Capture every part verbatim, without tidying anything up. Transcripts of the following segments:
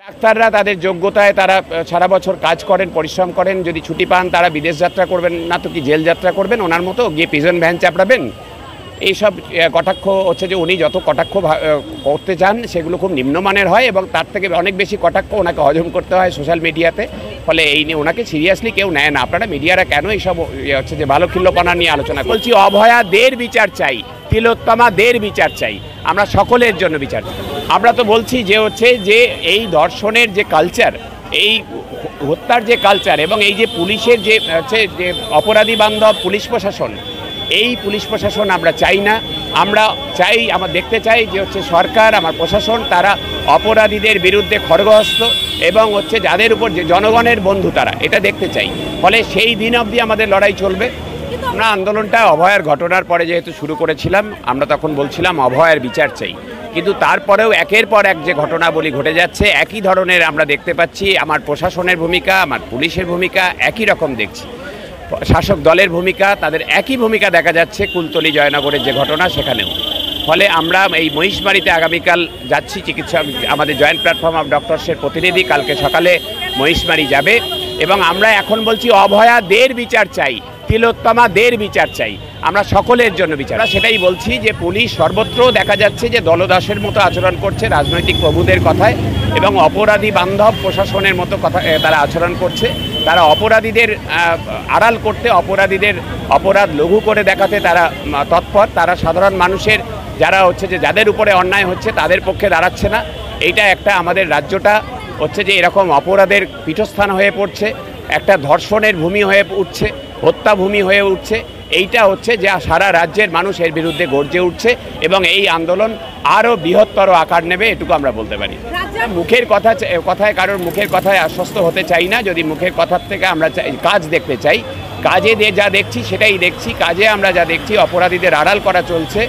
ডাক্তাররা তাদের যোগ্যতায় তারা সারা বছর কাজ করেন, পরিশ্রম করেন, যদি ছুটি পান তারা বিদেশ যাত্রা করবেন না তো কি জেল যাত্রা করবেন, ওনার মতো গিয়ে পিজন ভ্যান চাপড়াবেন। এইসব কটাক্ষ হচ্ছে যে উনি যত কটাক্ষ করতে চান সেগুলো খুব নিম্নমানের হয় এবং তার থেকে অনেক বেশি কটাক্ষ ওনাকে হজম করতে হয় সোশ্যাল মিডিয়াতে। ফলে এই নিয়ে ওনাকে সিরিয়াসলি কেউ নেয় না। আপনারা মিডিয়ারা কেন এইসব হচ্ছে যে ভালো খিল্লপনা নিয়ে আলোচনা বলছি? অভয়া দের বিচার চাই, তিলোত্তমা দের বিচার চাই, আমরা সকলের জন্য বিচার চাই। আমরা তো বলছি যে হচ্ছে যে এই ধর্ষণের যে কালচার, এই হত্যার যে কালচার এবং এই যে পুলিশের যে হচ্ছে যে অপরাধী বান্ধব পুলিশ প্রশাসন, এই পুলিশ প্রশাসন আমরা চাই না। আমরা চাই, আমরা দেখতে চাই যে হচ্ছে সরকার, আমার প্রশাসন তারা অপরাধীদের বিরুদ্ধে খড়গহস্ত এবং হচ্ছে যাদের উপর যে জনগণের বন্ধু তারা, এটা দেখতে চাই। ফলে সেই দিন অবধি আমাদের লড়াই চলবে। আমরা আন্দোলনটা অভয়ার ঘটনার পরে যেহেতু শুরু করেছিলাম, আমরা তখন বলছিলাম অভয়ার বিচার চাই, কিন্তু তারপরেও একের পর এক যে ঘটনাবলী ঘটে যাচ্ছে একই ধরনের আমরা দেখতে পাচ্ছি। আমার প্রশাসনের ভূমিকা, আমার পুলিশের ভূমিকা একই রকম দেখছি, শাসক দলের ভূমিকা তাদের একই ভূমিকা দেখা যাচ্ছে কুলতলি জয়নগরের যে ঘটনা সেখানেও। ফলে আমরা এই মহিষমারীতে আগামীকাল যাচ্ছি, চিকিৎসক আমাদের জয়েন্ট প্ল্যাটফর্ম অফ ডক্টরসের প্রতিনিধি কালকে সকালে মহিষমারী যাবে এবং আমরা এখন বলছি অভয়া দের বিচার চাই, তিলোত্তমা দের বিচার চাই, আমরা সকলের জন্য বিচার। সেটাই বলছি যে পুলিশ সর্বত্র দেখা যাচ্ছে যে দলদাসের মতো আচরণ করছে রাজনৈতিক প্রভুদের কথায় এবং অপরাধী বান্ধব প্রশাসনের মতো কথা তারা আচরণ করছে। তারা অপরাধীদের আড়াল করতে, অপরাধীদের অপরাধ লঘু করে দেখাতে তারা তৎপর। তারা সাধারণ মানুষের যারা হচ্ছে যে যাদের উপরে অন্যায় হচ্ছে তাদের পক্ষে দাঁড়াচ্ছে না। এইটা একটা আমাদের রাজ্যটা হচ্ছে যে এরকম অপরাধের পীঠস্থান হয়ে পড়ছে, একটা ধর্ষণের ভূমি হয়ে উঠছে, হত্যা ভূমি হয়ে উঠছে। এইটা হচ্ছে যে সারা রাজ্যের মানুষ এর বিরুদ্ধে গর্জে উঠছে এবং এই আন্দোলন আরও বৃহত্তর আকার নেবে, এটুকু আমরা বলতে পারি। মুখের কথা কথায় কারোর মুখের কথায় আশ্বস্ত হতে চাই না। যদি মুখের কথার থেকে আমরা কাজ দেখতে চাই, কাজে যা দেখছি সেটাই দেখছি। কাজে আমরা যা দেখছি অপরাধীদের আড়াল করা চলছে,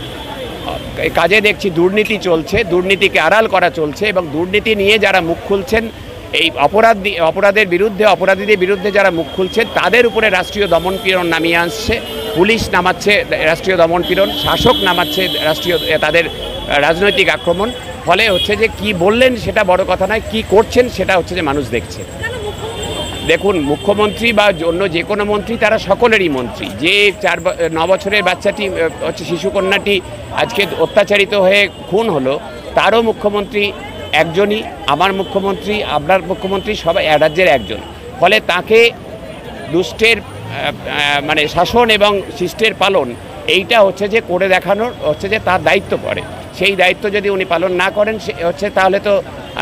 কাজে দেখছি দুর্নীতি চলছে, দুর্নীতিকে আড়াল করা চলছে এবং দুর্নীতি নিয়ে যারা মুখ খুলছেন, এই অপরাধ অপরাধের বিরুদ্ধে অপরাধীদের বিরুদ্ধে যারা মুখ খুলছেন তাদের উপরে রাষ্ট্রীয় দমনপীড়ন নামিয়ে আসছে। পুলিশ নামাচ্ছে রাষ্ট্রীয় দমনপীড়ন, শাসক নামাচ্ছে রাষ্ট্রীয় তাদের রাজনৈতিক আক্রমণ। ফলে হচ্ছে যে কি বললেন সেটা বড় কথা নয়, কি করছেন সেটা হচ্ছে যে মানুষ দেখছে। দেখুন, মুখ্যমন্ত্রী বা অন্য যে কোনো মন্ত্রী তারা সকলেরই মন্ত্রী। যে চার ন বছরের বাচ্চাটি হচ্ছে শিশুকন্যাটি আজকে অত্যাচারিত হয়ে খুন হলো, তারও মুখ্যমন্ত্রী একজনই, আমার মুখ্যমন্ত্রী, আপনার মুখ্যমন্ত্রী, সবাই রাজ্যের একজন। ফলে তাকে দুষ্টের মানে শাসন এবং শিষ্টের পালন এইটা হচ্ছে যে করে দেখানোর হচ্ছে যে তার দায়িত্ব পড়ে। সেই দায়িত্ব যদি উনি পালন না করেন সে হচ্ছে তাহলে তো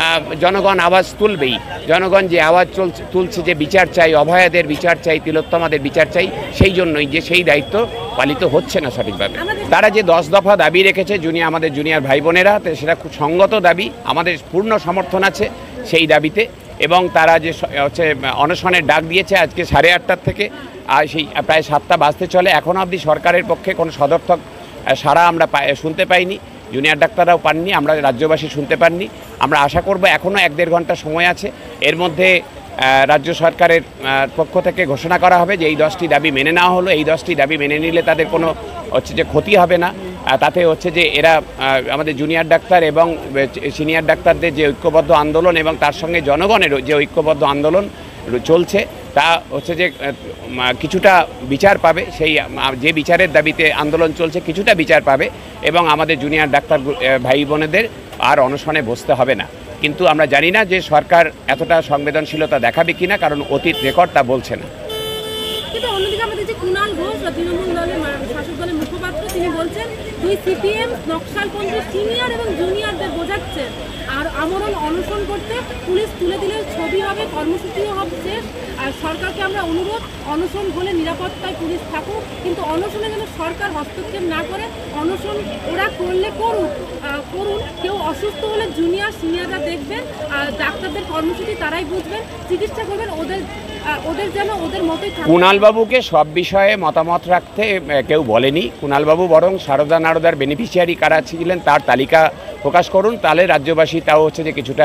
জনগণ আওয়াজ তুলবেই। জনগণ যে আওয়াজ চলছে তুলছে যে বিচার চাই, অভয়াদের বিচার চাই, তিলোত্তমাদের বিচার চাই, সেই জন্যই যে সেই দায়িত্ব পালিত হচ্ছে না সঠিকভাবে। তারা যে দশ দফা দাবি রেখেছে জুনিয়র আমাদের জুনিয়র ভাই বোনেরা, সেটা খুব সঙ্গত দাবি, আমাদের পূর্ণ সমর্থন আছে সেই দাবিতে। এবং তারা যে হচ্ছে অনশনের ডাক দিয়েছে আজকে সাড়ে আটটার থেকে আর সেই প্রায় সাতটা বাজতে চলে, এখনও অবধি সরকারের পক্ষে কোনো সদর্থক সাড়া আমরা শুনতে পাইনি, জুনিয়র ডাক্তাররাও পাননি, আমরা রাজ্যবাসী শুনতে পাননি। আমরা আশা করব এখনও এক দেড় ঘন্টা সময় আছে, এর মধ্যে রাজ্য সরকারের পক্ষ থেকে ঘোষণা করা হবে যে এই দশটি দাবি মেনে নেওয়া হলো। এই দশটি দাবি মেনে নিলে তাদের কোনো হচ্ছে যে ক্ষতি হবে না, তাতে হচ্ছে যে এরা আমাদের জুনিয়র ডাক্তার এবং সিনিয়র ডাক্তারদের যে ঐক্যবদ্ধ আন্দোলন এবং তার সঙ্গে জনগণের যে ঐক্যবদ্ধ আন্দোলন চলছে তা হচ্ছে যে কিছুটা বিচার পাবে। সেই যে বিচারের দাবিতে আন্দোলন চলছে কিছুটা বিচার পাবে এবং আমাদের জুনিয়র ডাক্তার ভাই বোনেদের আর অনশনে বসতে হবে না। কিন্তু আমরা জানি না যে সরকার এতটা সংবেদনশীলতা দেখাবে কিনা, কারণ অতীত রেকর্ড তা বলছে না। কিন্তু অন্যদিকে আমাদের যে কুণাল ঘোষ তৃণমূল দলের শাসক দলের মুখপাত্র, তিনি বলছেন দুই সিপিএম নকশালপন্থী সিনিয়র এবং জুনিয়রদের বোঝাচ্ছেন আর আমরণ অনশন করতে পুলিশ তুলে দিলে ছবি হবে, কর্মসূচিও হবে শেষ। আর সরকারকে আমরা অনুরোধ, অনশন হলে নিরাপত্তায় পুলিশ থাকুক, কিন্তু অনশনে যেন সরকার হস্তক্ষেপ না করে। অনশন ওরা করলে করুক করুন কেউ অসুস্থ হলে জুনিয়র সিনিয়ররা দেখবেন, আর ডাক্তারদের কর্মসূচি তারাই বুঝবেন, চিকিৎসা করবেন, ওদের ওদের যেন ওদের মতোই থাকে। কুণালবাবুকে সব বিষয়ে মতামত রাখতে কেউ বলেনি। কুণালবাবু বরং সারদা নারদার বেনিফিশিয়ারি কারা ছিলেন তার তালিকা প্রকাশ করুন, তাহলে রাজ্যবাসী তাও হচ্ছে যে কিছুটা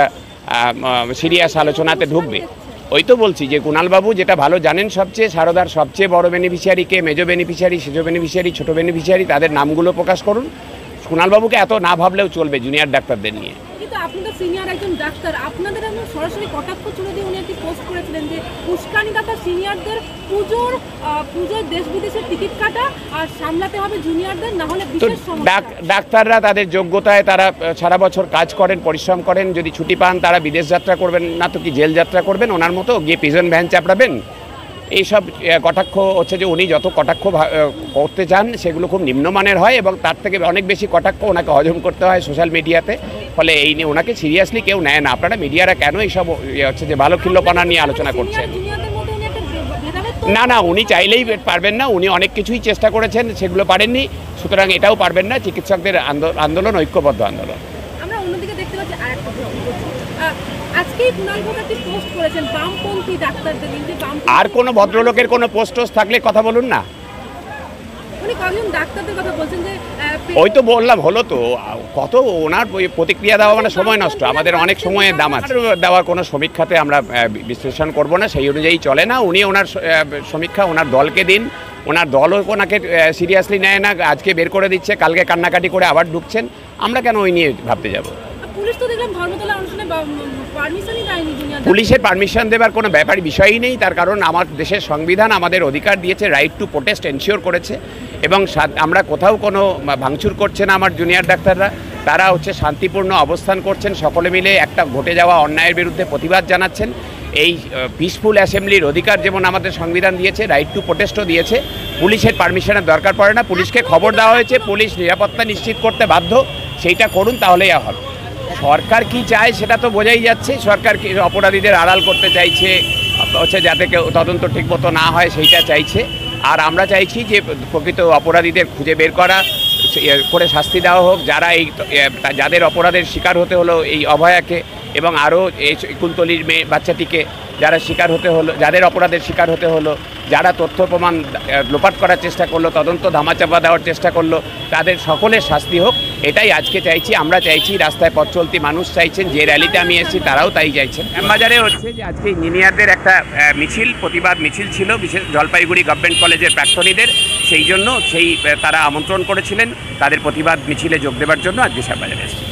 সিরিয়াস আলোচনাতে ঢুকবে। ওই তো বলছি যে কুণালবাবু যেটা ভালো জানেন, সবচেয়ে সারদার সবচেয়ে বড় বেনিফিশিয়ারিকে, মেজো বেনিফিশিয়ারি, সেজো বেনিফিশিয়ারি, ছোটো বেনিফিশিয়ারি, তাদের নামগুলো প্রকাশ করুন। কুণালবাবুকে এত না ভাবলেও চলবে জুনিয়র ডাক্তারদের নিয়ে। কিন্তু আপনি তো সিনিয়র একজন ডাক্তার, আপনাদের একদম সরাসরি কটাক্ষ ছুড়ে দিয়ে উনি একটি পোস্ট করেছিলেন যে উস্কানিদাতা সিনিয়রদের পুজোর পুজোর দেশ বিদেশের টিকিট কাটা আর সামলাতে হবে জুনিয়রদের, না হলে তো বিশেষ সমস্যা। ডাক- ডাক্তাররা তাদের যোগ্যতায় তারা আহ, সারা বছর কাজ করেন, পরিশ্রম করেন, যদি ছুটি পান তারা বিদেশ যাত্রা করবেন, না তো কি জেল যাত্রা করবেন, ওনার মতো গিয়ে পিজন ভ্যান চাপড়াবেন। এইসব আহ, কটাক্ষ হচ্ছে যে উনি যত কটাক্ষ ভা- আহ, করতে চান সেগুলো খুব নিম্নমানের হয় এবং তার থেকে অনেক বেশি কটাক্ষ ওনাকে হজম করতে হয় সোশ্যাল মিডিয়াতে। ফলে এই নিয়ে ওনাকে সিরিয়াসলি কেউ নেয় না। আপনারা মিডিয়ারা কেন এইসব ইয়ে হচ্ছে যে ভালো খিল্লপনা নিয়ে আলোচনা করছেন? জুনিয়রদের মধ্যে উনি একটা ভেদাভেদ তো না না, উনি চাইলেই পারবেন না, উনি অনেক কিছুই চেষ্টা করেছেন, সেগুলো পারেননি, সুতরাং এটাও পারবেন না। চিকিৎসকদের আন্দো- আন্দোলন ঐক্যবদ্ধ আন্দোলন। আমরা অন্যদিকে দেখতে পাচ্ছি আরেকটা প্রশ্ন। আহ, আজকেই কুণাল ঘোষ একটি পোস্ট করেছেন বামপন্থী ডাক্তারদের নিয়ে, যে বামপন্থী- আর কোনো ভদ্রলোকের কোনো পোস্টোস থাকলে কথা বলুন না। উনি কয়েকজন ডাক্তারদের কথা বলছেন যে আহ, ওই তো বললাম, হলো তো কত ওনার ওই প্রতিক্রিয়া দেওয়া মানে সময় নষ্ট, আমাদের অনেক সময়ের দাম আছে। দেওয়ার কোনো সমীক্ষাতে আমরা আহ, বিশ্লেষণ করব না, সেই অনুযায়ী চলে না। উনি ওনার আহ, সমীক্ষা ওনার দলকে দিন, ওনার দলও ওনাকে সিরিয়াসলি নেয় না, আজকে বের করে দিচ্ছে, কালকে কান্নাকাটি করে আবার ঢুকছেন, আমরা কেন ওই নিয়ে ভাবতে যাব? পুলিশ তো দেখলাম ধর্মতলা অনুষ্ঠানে পারমিশনই দেয়নি জুনিয়র। পুলিশের পারমিশন দেবার কোনো ব্যাপার বিষয়ই নেই, তার কারণ আমার দেশের সংবিধান আমাদের অধিকার দিয়েছে, রাইট টু প্রোটেস্ট এনশিওর করেছে এবং সা- আমরা কোথাও কোনো ভাঙচুর করছে না। আমার জুনিয়র ডাক্তাররা তারা হচ্ছে শান্তিপূর্ণ অবস্থান করছেন, সকলে মিলে একটা ঘটে যাওয়া অন্যায়ের বিরুদ্ধে প্রতিবাদ জানাচ্ছেন। এই পিসফুল অ্যাসেম্বলির অধিকার যেমন আমাদের সংবিধান দিয়েছে, রাইট টু প্রোটেস্টও দিয়েছে। পুলিশের পারমিশনের দরকার পড়ে না, পুলিশকে খবর দেওয়া হয়েছে, পুলিশ নিরাপত্তা নিশ্চিত করতে বাধ্য, সেইটা করুন, তাহলেই হবে। সরকার কি চায় সেটা তো বোঝাই যাচ্ছে। সরকার কি অপরাধীদের আড়াল করতে চাইছে, হচ্ছে যাতে কেউ তদন্ত ঠিকমতো না হয় সেইটা চাইছে। আর আমরা চাইছি যে প্রকৃত অপরাধীদের খুঁজে বের করা, করে শাস্তি দেওয়া হোক, যারা এই যাদের অপরাধের শিকার হতে হলো এই অভয়াকে এবং আরও এই কুলতলির মেয়ে বাচ্চাটিকে যারা শিকার হতে হলো, যাদের অপরাধের শিকার হতে হলো, যারা তথ্য প্রমাণ লোপাট করার চেষ্টা করলো, তদন্ত ধামাচাপা দেওয়ার চেষ্টা করলো, তাদের সকলের শাস্তি হোক, এটাই আজকে চাইছি। আমরা চাইছি, রাস্তায় পথ চলতি মানুষ চাইছেন, যে র্যালিতে আমি এসেছি তারাও তাই চাইছেন। শ্যামবাজারে হচ্ছে যে আজকে ইঞ্জিনিয়ারদের একটা মিছিল, প্রতিবাদ মিছিল ছিল, বিশেষ জলপাইগুড়ি গভর্নমেন্ট কলেজের প্রাক্তনীদের, সেই জন্য সেই তারা আমন্ত্রণ করেছিলেন তাদের প্রতিবাদ মিছিলে যোগ দেওয়ার জন্য আজকে শ্যামবাজারে এসেছি।